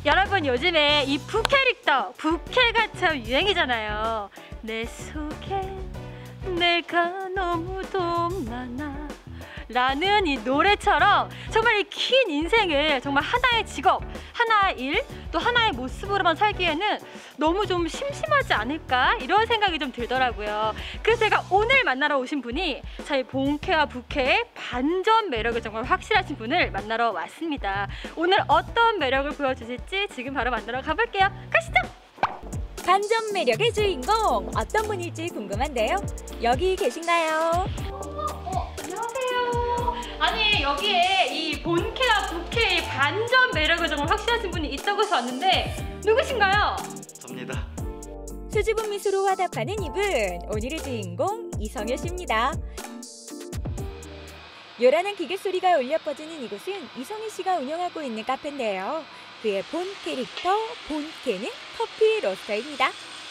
여러분 요즘에 이 부캐릭터, 부캐가 참 유행이잖아요. 내 속에 내가 너무도 많아 라는 이 노래처럼 정말 이 긴 인생을 정말 하나의 직업, 하나의 일, 또 하나의 모습으로만 살기에는 너무 좀 심심하지 않을까 이런 생각이 좀 들더라고요. 그래서 제가 오늘 만나러 오신 분이 저희 본캐와 부캐의 반전 매력이 정말 확실하신 분을 만나러 왔습니다. 오늘 어떤 매력을 보여주실지 지금 바로 만나러 가볼게요. 가시죠! 반전 매력의 주인공 어떤 분일지 궁금한데요. 여기 계신가요? 안녕하세요. 아니 여기에 이 본캐와 부캐의 반전 매력을 정말 확실하신 분이 있다고 해서 왔는데 누구신가요? 접니다. 수줍은 미소로 화답하는 이분, 오늘의 주인공 이성효 씨입니다. 요란한 기계 소리가 울려 퍼지는 이곳은 이성효 씨가 운영하고 있는 카페인데요. 그의 본 캐릭터, 본캐는 커피 로스터입니다.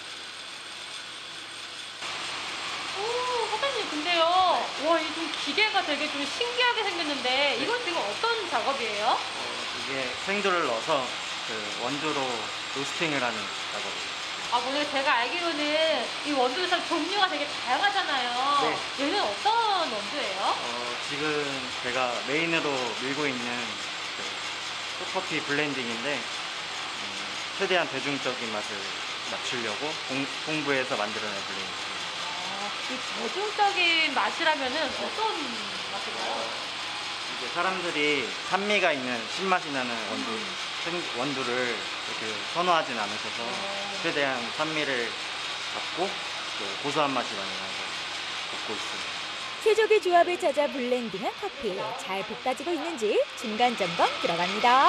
사장님 근데요, 와, 이 좀 기계가 되게 좀 신기하게 생겼는데 이건 지금 어떤 작업이에요? 이게 생두를 넣어서 그 원두로 로스팅을 하는 작업이에요. 아, 오늘 제가 알기로는 이 원두도 참 종류가 되게 다양하잖아요. 네. 얘는 어떤 원두예요? 지금 제가 메인으로 밀고 있는 그 커피 블렌딩인데 최대한 대중적인 맛을 맞추려고 공부해서 만들어낸 블렌딩입니다. 이 대중적인 맛이라면은 어떤 맛일까요? 이제 사람들이 산미가 있는 신맛이 나는 원두를 이렇게 선호하진 않으셔서 최대한 산미를 잡고 또 고소한 맛이 많이 나서 볶고 있습니다. 최적의 조합을 찾아 블렌딩한 커피, 잘 볶아지고 있는지 중간 점검 들어갑니다.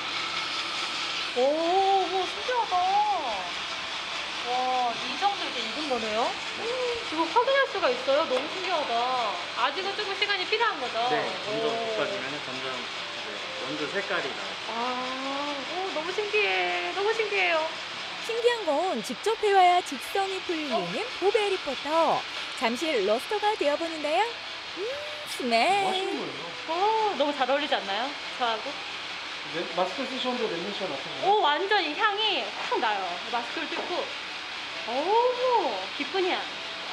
오, 신기하다. 와, 이 정도 이제 익은 거네요? 이거 확인할 수가 있어요? 너무 신기하다. 아직은 조금 시간이 필요한 거죠? 네, 점점 볶아지면 점점 이제 원두 색깔이 나요. 너무 신기해. 너무 신기해요. 신기한 건 직접 해와야 직성이 풀리는 보배 리포터. 잠시 로스터가 되어보는데요. 스멜. 맛있는 거예요. 너무 잘 어울리지 않나요? 저하고? 마스크 쓰셨는데 냄새가 나타나요? 오, 완전 이 향이 확 나요. 마스크를 뜯고. 오, 깊은 향.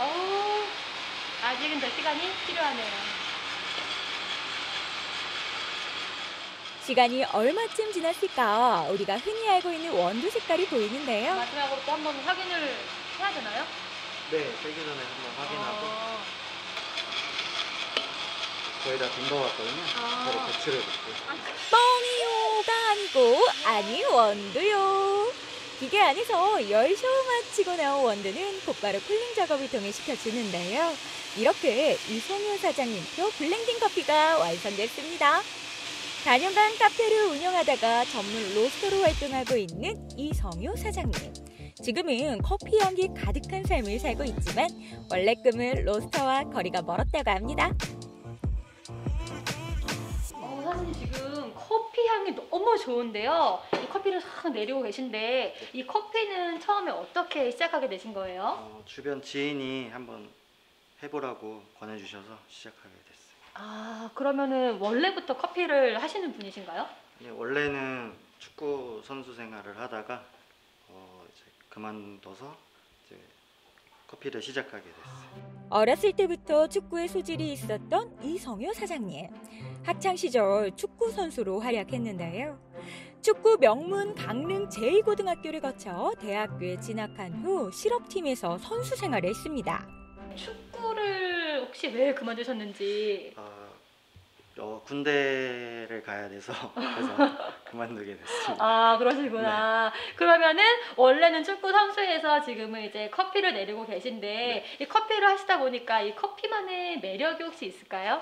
아직은 더 시간이 필요하네요. 시간이 얼마쯤 지났을까? 우리가 흔히 알고 있는 원두 색깔이 보이는데요. 마지막으로 또 한번 확인을 해야 되나요? 네, 빼기 전에 한번 확인하고 거의 다 된 것 같거든요. 바로 배출해 볼게요. 뻥이요가 아니고 아니 원두요. 기계 안에서 열쇼 마치고 나온 원두는 곧바로 쿨링 작업을 통해 식혀주는데요. 이렇게 이성효 사장님표 블렌딩 커피가 완성됐습니다. 4년간 카페를 운영하다가 전문 로스터로 활동하고 있는 이성효 사장님. 지금은 커피 향기 가득한 삶을 살고 있지만 원래 꿈은 로스터와 거리가 멀었다고 합니다. 사장님 지금 커피 향이 너무 좋은데요. 이 커피를 싹 내리고 계신데 이 커피는 처음에 어떻게 시작하게 되신 거예요? 주변 지인이 한번 해보라고 권해주셔서 시작하게 됐어요. 그러면은 원래부터 커피를 하시는 분이신가요? 예, 원래는 축구 선수 생활을 하다가 이제 그만둬서 이제 커피를 시작하게 됐어요. 어렸을 때부터 축구에 소질이 있었던 이성효 사장님. 학창시절 축구 선수로 활약했는데요. 축구 명문 강릉 제2고등학교를 거쳐 대학교에 진학한 후 실업팀에서 선수 생활을 했습니다. 축구를 혹시 왜 그만두셨는지? 군대를 가야 돼서 그래서 그만두게 됐습니다. 그러시구나. 네. 그러면은 원래는 축구 선수에서 지금은 이제 커피를 내리고 계신데 네. 이 커피를 하시다 보니까 이 커피만의 매력이 혹시 있을까요?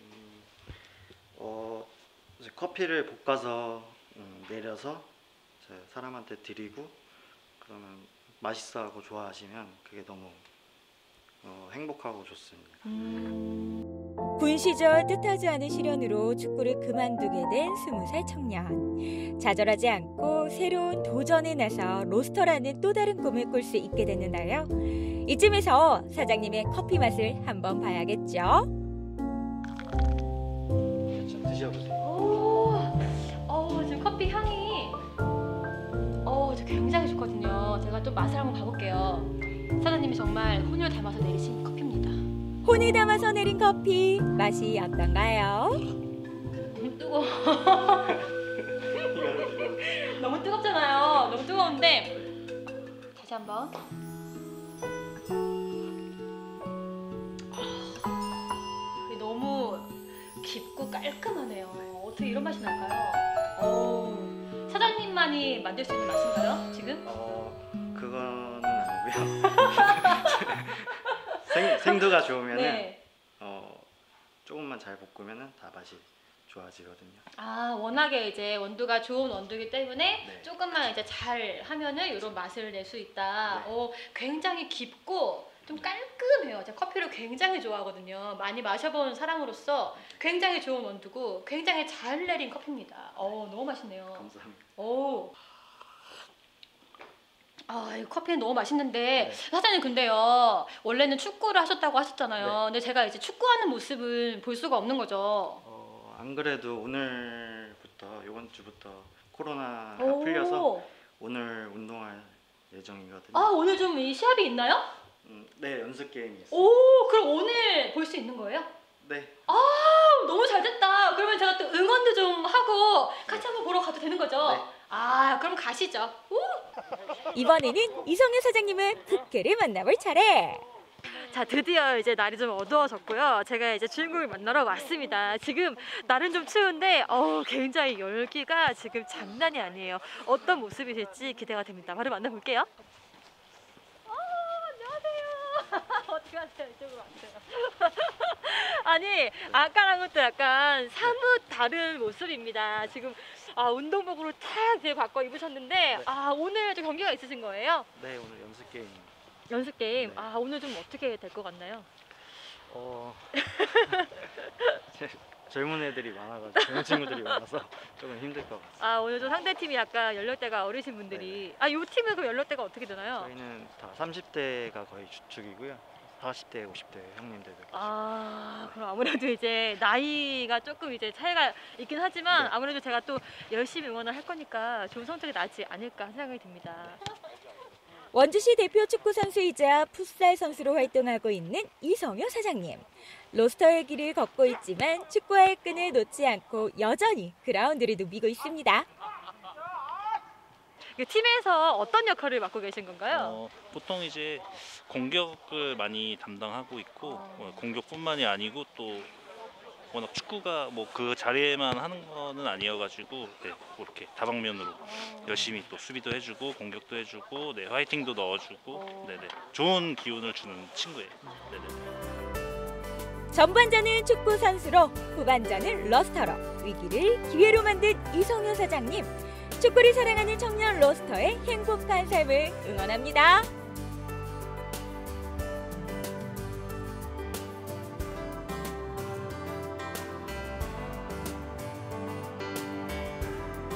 이제 커피를 볶아서 내려서 이제 사람한테 드리고 그러면 맛있어하고 좋아하시면 그게 너무 행복하고 좋습니다. 군 시절 뜻하지 않은 시련으로 축구를 그만두게 된 20살 청년. 좌절하지 않고 새로운 도전에 나서 로스터라는 또 다른 꿈을 꿀 수 있게 됐는데요. 이쯤에서 사장님의 커피 맛을 한번 봐야겠죠? 드셔보세요. 지금 커피 향이 제가 좀 맛을 한번 봐볼게요. 사장님이 정말 혼을 담아서 내리신 커피입니다. 혼을 담아서 내린 커피 맛이 어떤가요? 너무 뜨거워. 너무 뜨겁잖아요. 너무 뜨거운데 다시 한번. 이게 너무 깊고 깔끔하네요. 어떻게 이런 맛이 날까요? 사장님만이 만들 수 있는 맛인가요? 지금? 그거는 아니고요. 생두가 좋으면은 네. 조금만 잘 볶으면은 다 맛이 좋아지거든요. 아, 워낙에 이제 원두가 좋은 원두이기 때문에 네. 조금만 이제 잘 하면은 이런 맛을 낼 수 있다. 네. 굉장히 깊고 좀 깔끔해요. 제가 커피를 굉장히 좋아하거든요. 많이 마셔본 사람으로서 굉장히 좋은 원두고 굉장히 잘 내린 커피입니다. 너무 맛있네요. 감사합니다. 이 커피는 너무 맛있는데 네. 사장님 근데요 원래는 축구를 하셨다고 하셨잖아요. 네. 근데 제가 이제 축구하는 모습은 볼 수가 없는 거죠. 안 그래도 오늘부터 이번 주부터 코로나가 오. 풀려서 오늘 운동할 예정이거든요. 오늘 좀 이 시합이 있나요? 네, 연습 게임이 있어요. 그럼 오늘 볼 수 있는 거예요? 네, 너무 잘 됐다. 그러면 제가 또 응원도 좀 하고 같이 한번 보러 가도 되는 거죠? 네. 그럼 가시죠. 이번에는 이성효 사장님의 부캐를 만나볼 차례. 자, 드디어 이제 날이 좀 어두워졌고요. 제가 이제 주인공을 만나러 왔습니다. 지금 날은 좀 추운데 굉장히 열기가 지금 장난이 아니에요. 어떤 모습이실지 기대가 됩니다. 바로 만나볼게요. 안녕하세요. 어떻게 하세요? 이쪽으로 왔어요. 아니, 아까랑은 또 약간 사뭇 다른 모습입니다. 지금 운동복으로 탁 이제 바꿔 입으셨는데 네. 오늘 좀 경기가 있으신 거예요? 네, 오늘 연습 게임. 연습 게임. 네. 오늘 좀 어떻게 될 것 같나요? 젊은 애들이 많아가지고 젊은 친구들이 많아서 조금 힘들 것 같아요. 오늘 좀 상대 팀이 약간 연령대가 어리신 분들이. 요 팀은 그럼 연령대가 어떻게 되나요? 저희는 다 30대가 거의 주축이고요. 40대, 50대 형님들. 그럼 아무래도 이제 나이가 조금 이제 차이가 있긴 하지만 네. 아무래도 제가 또 열심히 응원을 할 거니까 좋은 성적이 나지 않을까 생각이 듭니다. 원주시 대표 축구 선수이자 풋살 선수로 활동하고 있는 이성효 사장님. 로스터의 길을 걷고 있지만 축구와의 끈을 놓지 않고 여전히 그라운드를 누비고 있습니다. 팀에서 어떤 역할을 맡고 계신 건가요? 보통 이제 공격을 많이 담당하고 있고 공격뿐만이 아니고 또 워낙 축구가 뭐 그 자리에만 하는 거는 아니어가지고 뭐 이렇게 다방면으로 열심히 또 수비도 해주고 공격도 해주고 화이팅도 넣어주고 좋은 기운을 주는 친구예요. 전반전은 축구 선수로 후반전은 러스터로 위기를 기회로 만든 이성효 사장님. 축구를 사랑하는 청년 로스터의 행복한 삶을 응원합니다.